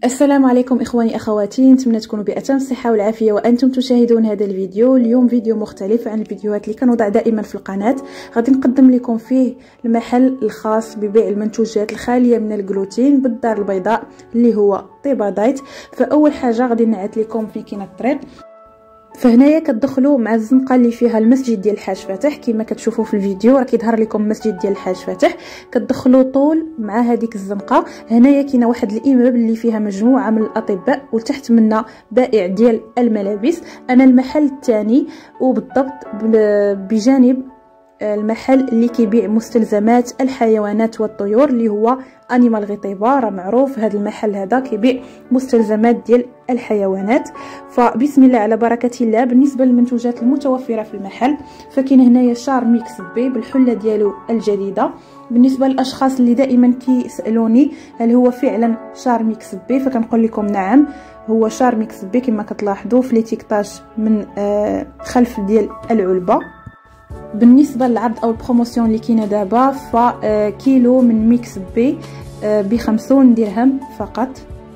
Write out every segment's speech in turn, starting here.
السلام عليكم اخواني اخواتي، نتمنى تكونوا بأتم الصحه والعافيه وانتم تشاهدون هذا الفيديو. اليوم فيديو مختلف عن الفيديوهات اللي كنوضع دائما في القناه. غادي نقدم لكم فيه المحل الخاص ببيع المنتوجات الخاليه من الجلوتين بالدار البيضاء اللي هو طيبه دايت. فاول حاجه غادي نعت لكم فين كاين الطريق. فهنايا كتدخلوا مع الزنقه اللي فيها المسجد ديال الحاج فاتح، كما كتشوفوا في الفيديو راه كيظهر لكم المسجد ديال الحاج فاتح. كتدخلوا طول مع هذيك الزنقه. هنايا كاينه واحد الامام اللي فيها مجموعه من الاطباء وتحت منا بائع ديال الملابس. انا المحل الثاني وبالضبط بجانب المحل اللي كيبيع مستلزمات الحيوانات والطيور اللي هو انيمال غطيبه. راه معروف هذا المحل هذا كيبيع مستلزمات ديال الحيوانات. فبسم الله على بركه الله. بالنسبه للمنتوجات المتوفره في المحل فكاين هنايا شار ميكس بي بالحله ديالو الجديده. بالنسبه للاشخاص اللي دائما كيسالوني هل هو فعلا شار ميكس بي، فكنقول لكم نعم، هو شار ميكس بي كما كتلاحظوا في ليتيكتاج من خلف ديال العلبه. بالنسبه للعرض او البروموسيون اللي كاينه دابا فكيلو من ميكس بي ب50 درهم فقط.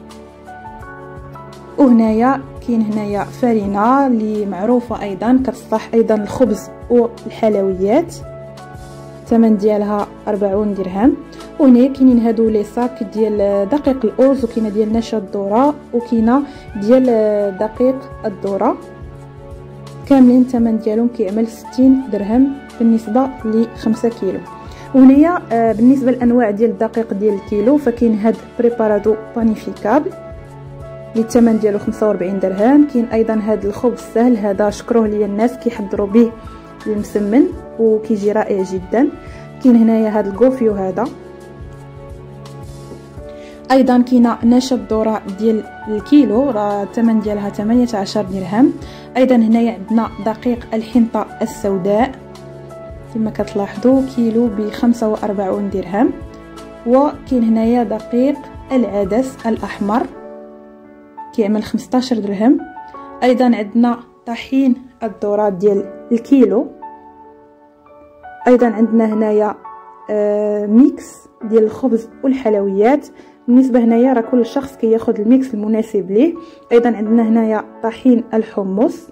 وهنايا كاين هنايا فرينه اللي معروفه ايضا كتصلح ايضا الخبز والحلويات، الثمن ديالها 40 درهم. وهنايا كاينين هادو لي صاك ديال دقيق الارز، وكاينه ديال نشا الذره، وكاينه ديال دقيق الذره، كاملين الثمن ديالهم كيعمل 60 درهم بالنسبه ل 5 كيلو. وهنايا بالنسبه للانواع ديال الدقيق ديال الكيلو فكاين هاد بريبارادو بانيفيكابل اللي الثمن ديالو 45 درهم. كاين ايضا هاد الخبز السهل، هذا شكروه ليا الناس كيحضروا به المسمن وكيجي رائع جدا. كاين هنايا هاد الكوفيو هذا. ايضا كاينه نشا الذره ديال الكيلو، راه الثمن ديالها 18 درهم. ايضا هنايا عندنا دقيق الحنطه السوداء كما كتلاحظوا كيلو ب 45 درهم. وكاين هنايا دقيق العدس الاحمر كيعمل 15 درهم. ايضا عندنا طحين الذره ديال الكيلو. ايضا عندنا هنايا ميكس ديال الخبز والحلويات. بالنسبه هنايا راه كل شخص كياخذ الميكس المناسب ليه. ايضا عندنا هنايا طحين الحمص.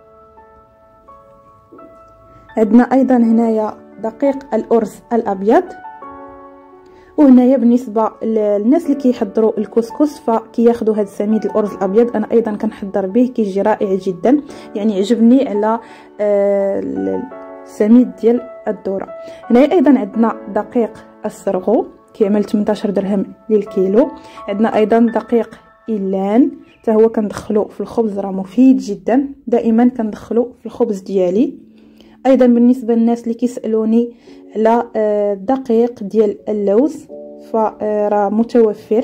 عندنا ايضا هنايا دقيق الارز الابيض. وهنايا بالنسبه للناس اللي كيحضروا الكسكس فكياخذوا هذا سميد الارز الابيض. انا ايضا كنحضر به كيجي رائع جدا، يعني عجبني على السميد ديال الذره. هنايا ايضا عندنا دقيق السرغو كيعمل 18 درهم للكيلو. عندنا ايضا دقيق إيلان حتى هو كندخلو في الخبز، راه مفيد جدا، دائما كندخلو في الخبز ديالي. ايضا بالنسبه للناس اللي كيسالوني على الدقيق ديال اللوز فراه متوفر.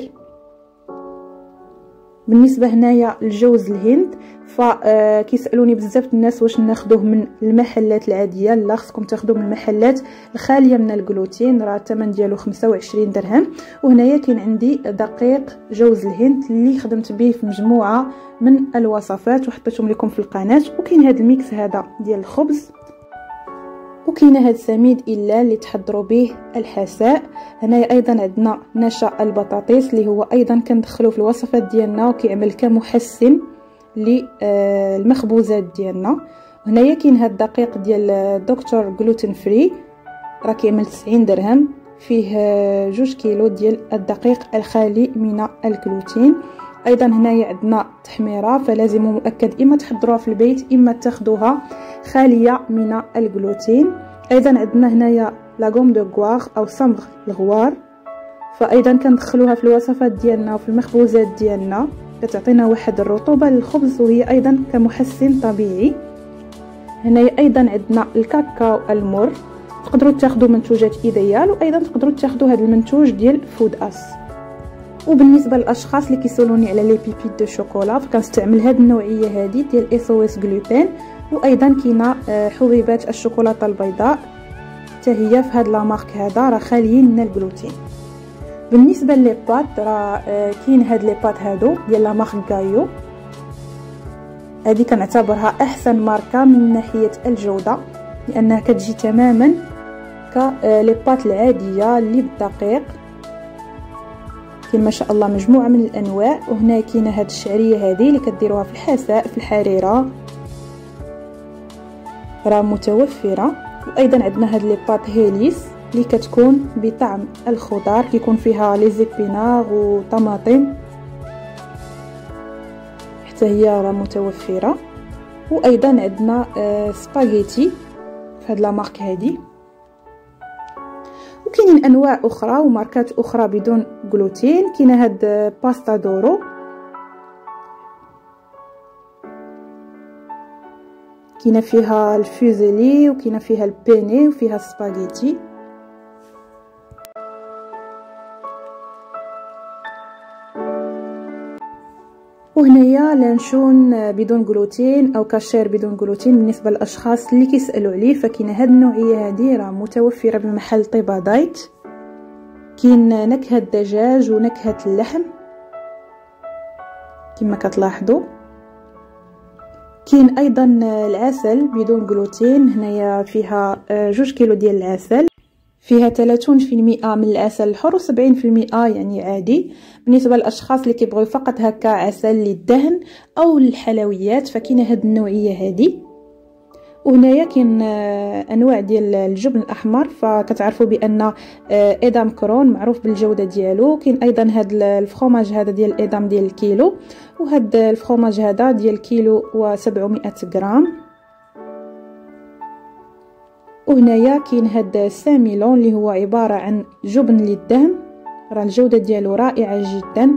بالنسبه هنايا لجوز الهند فكيسالوني بزاف الناس واش ناخذوه من المحلات العاديه. لا، خصكم تاخذوه من المحلات الخاليه من الجلوتين، راه الثمن ديالو 25 درهم. وهنايا كاين عندي دقيق جوز الهند اللي خدمت به في مجموعه من الوصفات وحطيتهم لكم في القناه. وكاين هذا الميكس هذا ديال الخبز، وكاينه هاد سميد إلا اللي تحضروا به الحساء. هنايا ايضا عندنا نشا البطاطس اللي هو ايضا كندخلوه في الوصفات ديالنا وكيعمل كمحسن للمخبوزات ديالنا. هنايا كاين هاد الدقيق ديال دكتور جلوتين فري راه كيعمل 90 درهم، فيه 2 كيلو ديال الدقيق الخالي من الجلوتين. ايضا هنايا عندنا تحميره، فلازم مؤكد اما تحضروها في البيت اما تاخذوها خاليه من الجلوتين. ايضا عندنا هنايا لاغوم دو غوار او صمغ الغوار، فايضا كندخلوها في الوصفات ديالنا وفي المخبوزات ديالنا، كتعطينا واحد الرطوبه للخبز وهي ايضا كمحسن طبيعي. هنايا ايضا عندنا الكاكاو المر، تقدروا تاخذوا منتوجات ايديال وايضا تقدروا تاخذوا هذا المنتوج ديال فود اس. وبالنسبه للاشخاص اللي كيسولوني على لي بيبيت دو شوكولا فكنستعمل هذه النوعيه هذه ديال اس او اس جلوتين. وايضا كاينه حبيبات الشوكولاته البيضاء حتى هي في هذا لامارك هذا راه خاليين من الجلوتين. بالنسبه لي بات راه كاين هاد لي بات هادو ديال لامارك غايو، هذه كنعتبرها احسن ماركه من ناحيه الجوده لانها كتجي تماما كلي بات العاديه اللي بالدقيق. كاين ما شاء الله مجموعه من الانواع. وهنا كاينه هاد الشعريه هذه اللي كديروها في الحساء في الحريره راه متوفره. وايضا عندنا هاد لي بات هيليس اللي كتكون بطعم الخضار، كيكون فيها لي زيبينار وطماطم، حتى هي راه متوفره. وايضا عندنا سباغيتي في هاد لا مارك هادي. وكاينين انواع اخرى وماركات اخرى بدون جلوتين. كاينه هاد باستا دورو، كاينه فيها الفوزيلي وكاينه فيها البيني وفيها السباغيتي. وهنايا لانشون بدون جلوتين او كاشير بدون جلوتين بالنسبه للاشخاص اللي كيسالوا عليه. فكاينه هاد النوعيه هذه راه متوفره بمحل طيبه دايت. كاين نكهه الدجاج ونكهه اللحم كما كتلاحظوا. كاين ايضا العسل بدون جلوتين، هنايا فيها 2 كيلو ديال العسل، فيها 30% من العسل الحر و70% يعني عادي. بالنسبه للاشخاص اللي كيبغيو فقط هكا عسل للدهن او للحلويات فكاينه هاد النوعيه هذه. وهنايا كاين انواع ديال الجبن الاحمر، فكتعرفوا بان ادام كرون معروف بالجوده ديالو. كاين ايضا هاد الفرomاج هذا ديال ادام ديال الكيلو، وهاد الفرomاج هذا ديال كيلو و700 غرام. وهنايا كاين هاد ساميلون اللي هو عباره عن جبن للدهن، راه الجوده ديالو رائعه جدا،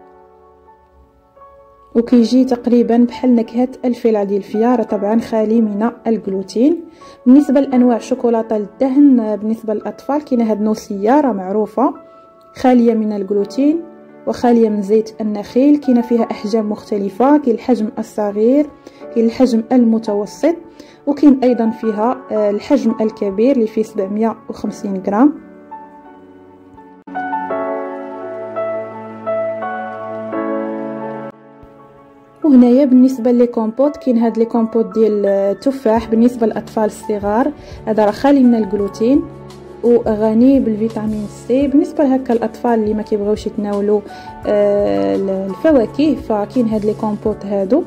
وكيجي تقريبا بحال نكهه الفيلادلفيا، راه طبعا خالي من الجلوتين. بالنسبه لانواع شوكولاته للدهن بالنسبه للاطفال كاينه هاد نوسيه راه معروفه خاليه من الجلوتين وخاليه من زيت النخيل. كاينه فيها احجام مختلفه، كاين الحجم الصغير، كاين الحجم المتوسط، وكاين ايضا فيها الحجم الكبير اللي فيه 750 غرام. وهنايا بالنسبه لي كومبوت كاين هاد لي كومبوت ديال التفاح بالنسبه للاطفال الصغار، هذا راه خالي من الجلوتين وغني بالفيتامين سي. بالنسبه لهكا الاطفال اللي ما كيبغيوش يتناولوا الفواكه فكاين هاد لي كومبوت هادو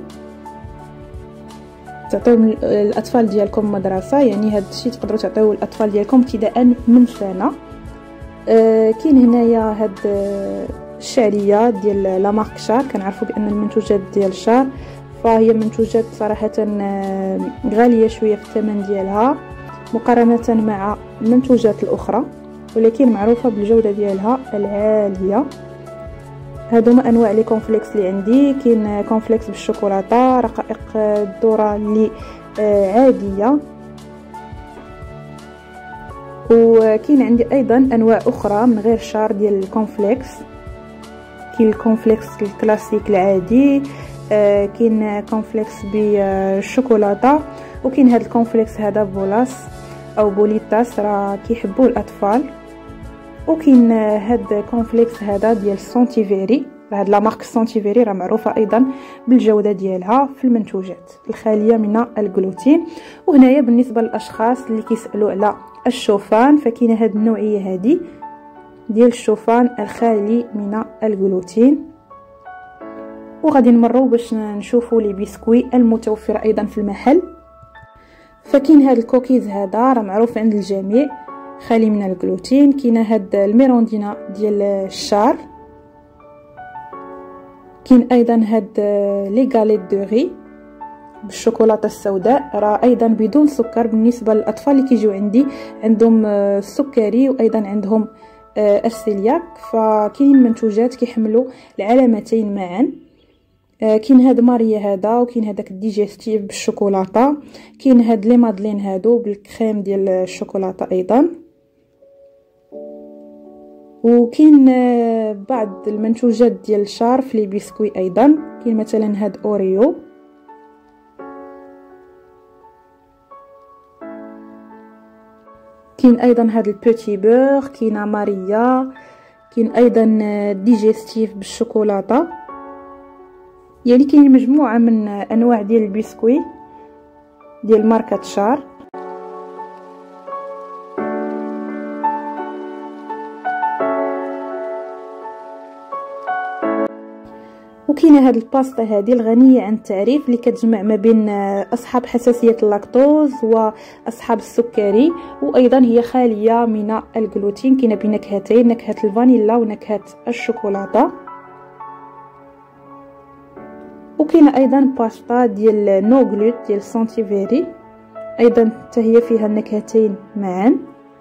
تعطيو الاطفال ديالكم مدرسه، يعني هاد الشيء تقدروا تعطيوه الاطفال ديالكم ابتداء من سنه. كاين هنايا هاد الشعريه ديال لا مارك شار. كنعرفوا بان المنتوجات ديال شار فهي منتوجات صراحه غاليه شويه في الثمن ديالها مقارنه مع المنتوجات الاخرى، ولكن معروفه بالجوده ديالها العاليه. هادوما انواع لي كونفليكس اللي عندي. كاين كونفليكس بالشوكولاته، رقائق الذره اللي عاديه، وكاين عندي ايضا انواع اخرى من غير شار ديال الكونفليكس. كاين الكونفليكس الكلاسيك العادي، كاين كونفليكس بالشوكولاته، وكاين هذا الكونفليكس هذا بولاس او بوليتاس راه كيحبوه الاطفال. وكاين هاد كونفليكس هذا ديال سونتيفيري، هاد لا مارك سونتيفيري راه معروفه ايضا بالجوده ديالها في المنتوجات الخاليه من الجلوتين. وهنايا بالنسبه للاشخاص اللي كيسالوا على الشوفان فكاينه هاد النوعيه هذه ديال الشوفان الخالي من الجلوتين. وغادي نمروا باش نشوفوا لي بسكوي المتوفره ايضا في المحل. فكاين هاد الكوكيز هذا راه معروف عند الجميع خالي من الجلوتين. كاينه هاد الميروندينا ديال الشار، كاين ايضا هاد لي غاليت دو ري بالشوكولاته السوداء راه ايضا بدون سكر بالنسبه للاطفال اللي كيجيو عندي عندهم السكري وايضا عندهم السيلياك. فكاين منتوجات كيحملوا العلامتين معا. كاين هاد ماريا هذا، وكاين هذاك الديجيستيف بالشوكولاته، كاين هاد لي مادلين هادو بالكريم ديال الشوكولاته ايضا. وكاين بعض المنتوجات ديال الشار في لي بسكوي ايضا. كاين مثلا هاد اوريو، كاين ايضا هاد البوتي بور، كاين ماريا، كاين ايضا ديجيستيف بالشوكولاته. يعني كاين مجموعه من انواع ديال البسكوي ديال ماركه شار. كاينه هاد الباستا هذه الغنيه عن التعريف اللي كتجمع ما بين اصحاب حساسيه اللاكتوز واصحاب السكري، وايضا هي خاليه من الجلوتين. كاينه بنكهتين، نكهه الفانيلا ونكهه الشوكولاته. وكاينه ايضا باستا ديال نو غلوت ديال سانتيفيري، ايضا حتى هي فيها النكهتين معا.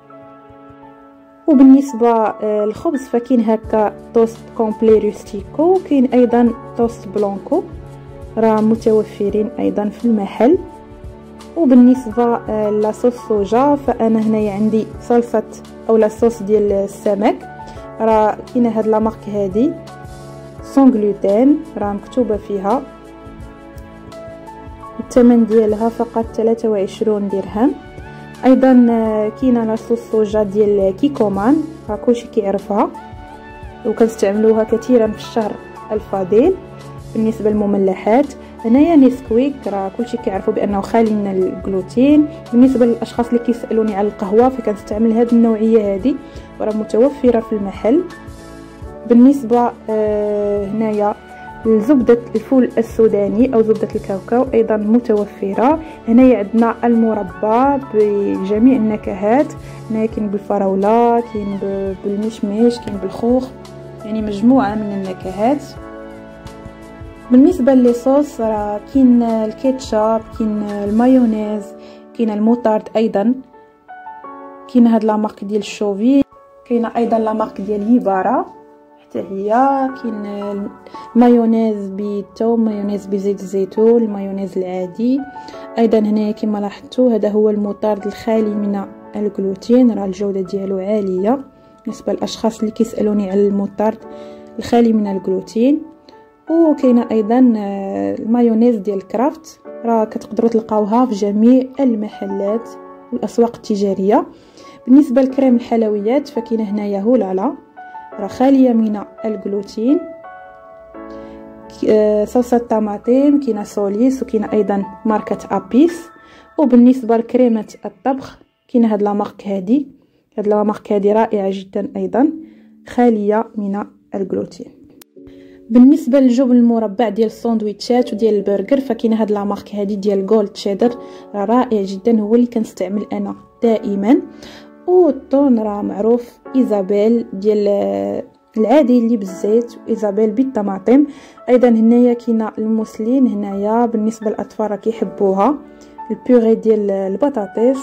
وبالنسبه للخبز فكاين هكا توست كومبلي روستيكو، كاين ايضا توست بلانكو راه متوفرين ايضا في المحل. وبالنسبه لاصوص صوجا فانا هنايا عندي صلصه او لاصوص ديال السمك، راه كاينه هاد لا مارك هادي سون غلوتين راه مكتوبه فيها، الثمن ديالها فقط 23 درهم. ايضا كاينه لاصوص صوجا ديال كيكومان، راه كلشي كيعرفها وكنستعملوها كثيرا في الشهر الفضيل. بالنسبه للمملحات هنايا نيسكويك، راه كلشي كيعرفوا بانه خالي من الجلوتين. بالنسبه للاشخاص اللي كيسالوني على القهوه فكنستعمل هذه النوعيه هذه وراه متوفره في المحل. بالنسبه هنايا زبدة الفول السوداني او زبدة الكاوكاو ايضا متوفرة. هنايا عندنا المربى بجميع النكهات، هنايا كاين بالفراولة، كاين بالمشمش، كاين بالخوخ، يعني مجموعة من النكهات. بالنسبة للصوص راه كاين الكيتشاب، كاين المايونيز، كاين الموطارد، ايضا كاين هاد لا مارك ديال الشوفي، كاينه ايضا لا مارك ديال يبارا حتى هي، كاين مايونيز بالثوم، مايونيز بزيت الزيتون، المايونيز العادي. ايضا هنايا كما لاحظتوا هذا هو المطارد الخالي من الجلوتين، راه الجوده ديالو عاليه بالنسبه للاشخاص اللي كيسالوني على المطارد الخالي من الجلوتين. وكاينه ايضا المايونيز ديال كرافت، راه كتقدروا تلقاوها في جميع المحلات والاسواق التجاريه. بالنسبه لكريم الحلويات فكاينه هنايا هولالا، راه خاليه من الجلوتين. صلصه طماطم كاينه سوليس، وكاينه ايضا ماركه ابيس. وبالنسبه لكريمه الطبخ كاينه هاد لا مارك هادي، هاد لا مارك هادي رائعه جدا ايضا خاليه من الجلوتين. بالنسبه للجبن المربع ديال الساندويتشات وديال البرجر فكاينه هاد لا مارك هادي ديال جولد تشيدر، راه رائع جدا، هو اللي كنستعمل انا دائما. والطون راه معروف ايزابيل ديال العادي اللي بالزيت، وايزابيل بالطماطم. ايضا هنايا كاينه الموسلين، هنايا بالنسبه للاطفال راه كيحبوها، البيغي ديال البطاطس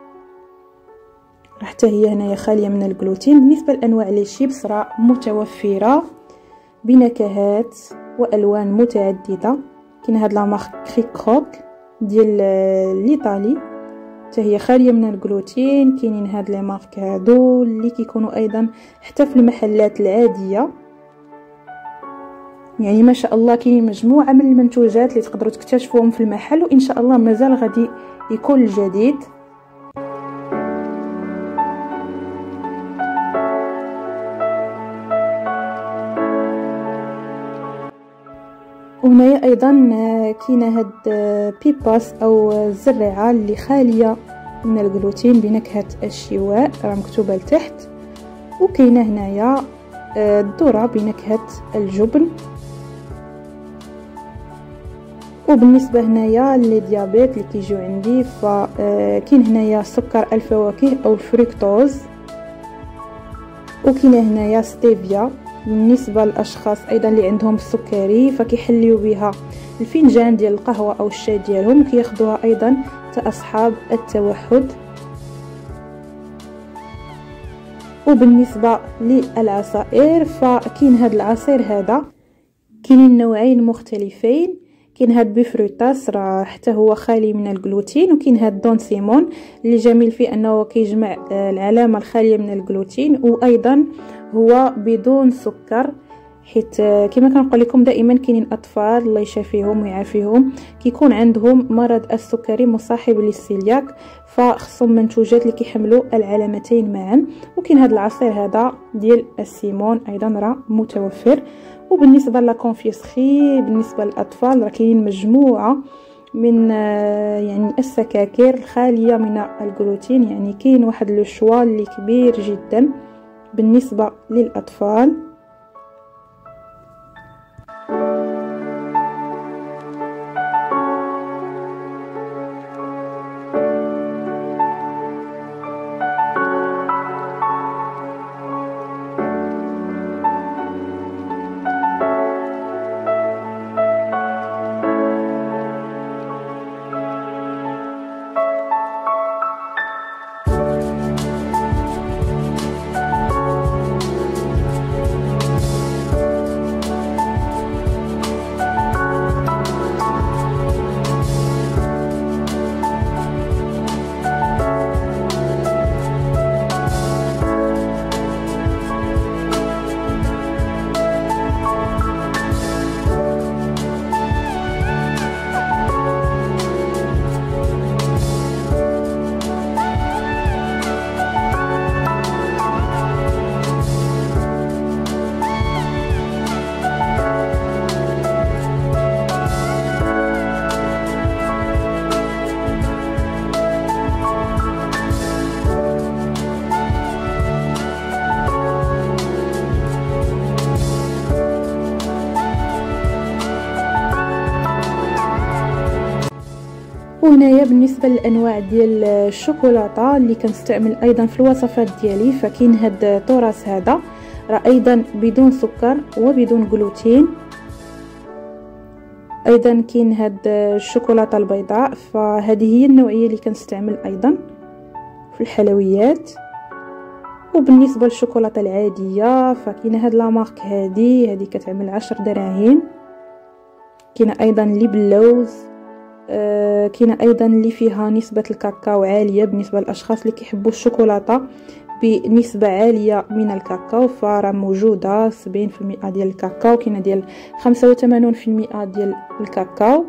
حتى هي هنايا خاليه من الجلوتين. بالنسبه لانواع لي شيبس راه متوفره بنكهات والوان متعدده، كاين هاد لا مارك كريكروك ديال الايطالي حتى هي خاليه من الجلوتين. كاينين هاد لي مارك هادو اللي كيكونوا ايضا حتى في المحلات العاديه، يعني ما شاء الله كاينين مجموعه من المنتوجات اللي تقدروا تكتشفوهم في المحل، وان شاء الله مازال غادي يكون الجديد. وهنايا ايضا كاينه هاد بيباس او الزرعه اللي خاليه من الجلوتين بنكهه الشواء، راه مكتوبه لتحت. وكاينه هنايا الذره بنكهه الجبن. وبالنسبه هنايا للديابيت اللي كيجيو عندي فكاين هنايا سكر الفواكه او الفركتوز، وكاينه هنايا ستيفيا بالنسبه للاشخاص ايضا اللي عندهم السكري فكيحليو بها الفنجان ديال القهوه او الشاي ديالهم، كياخذوها ايضا اصحاب التوحد. وبالنسبه للعصائر فكاين هذا العصير هذا، كاينين نوعين مختلفين، كاين هاد بفروتاس راه حتى هو خالي من الجلوتين، وكاين هاد دون سيمون اللي جميل فيه انه كيجمع العلامه الخاليه من الجلوتين، وايضا هو بدون سكر، حيت كما كنقول لكم دائما كاينين اطفال الله يشافيهم ويعافيهم كيكون عندهم مرض السكري مصاحب للسيلياك، فخصهم منتوجات اللي كيحملوا العلامتين معا. وكاين هذا العصير هذا ديال السيمون ايضا راه متوفر. وبالنسبه للكونفيسخي بالنسبه للاطفال راه كاينين مجموعه من يعني السكاكر الخاليه من الجلوتين، يعني كاين واحد لو شوا اللي كبير جدا بالنسبه للاطفال. وهنايا بالنسبه للانواع ديال الشوكولاته اللي كنستعمل ايضا في الوصفات ديالي، فكاين هاد طراس هذا راه ايضا بدون سكر وبدون جلوتين. ايضا كاين هاد الشوكولاته البيضاء، فهذه هي النوعيه اللي كنستعمل ايضا في الحلويات. وبالنسبه للشوكولاته العاديه فكاينه هاد لا مارك هذه كتعمل 10 دراهم. كاينه ايضا اللي باللوز، كاينه ايضا اللي فيها نسبه الكاكاو عاليه بالنسبه للاشخاص اللي كيحبوا الشوكولاته بنسبه عاليه من الكاكاو، فراه موجوده 70% ديال الكاكاو، كاينه ديال 85% ديال الكاكاو.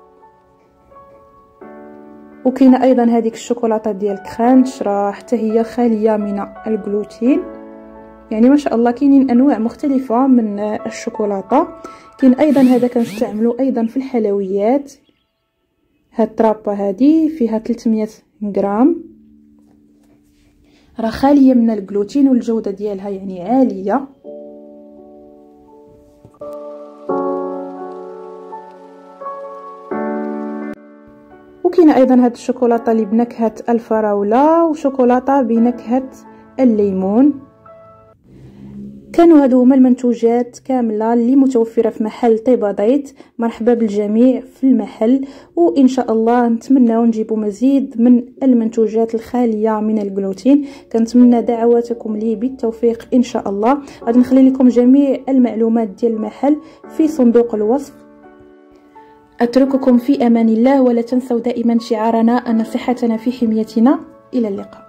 وكاينه ايضا هذيك الشوكولاته ديال كرانش راه حتى هي خاليه من الجلوتين. يعني ما شاء الله كاينين انواع مختلفه من الشوكولاته. كاين ايضا هذا كنستعملو ايضا في الحلويات. هاد الطرابه هذه فيها 300 غرام، راه خاليه من الجلوتين والجوده ديالها يعني عاليه. وكاين ايضا هاد الشوكولاته اللي بنكهه الفراوله وشوكولاته بنكهه الليمون. كانوا هادو هما المنتوجات كامله اللي متوفره في محل طيبه دايت. مرحبا بالجميع في المحل، وان شاء الله نتمناو نجيبوا مزيد من المنتوجات الخاليه من الجلوتين. كنتمنى دعواتكم لي بالتوفيق ان شاء الله. غادي نخلي لكم جميع المعلومات ديال المحل في صندوق الوصف. اترككم في امان الله، ولا تنسوا دائما شعارنا ان صحتنا في حميتنا. الى اللقاء.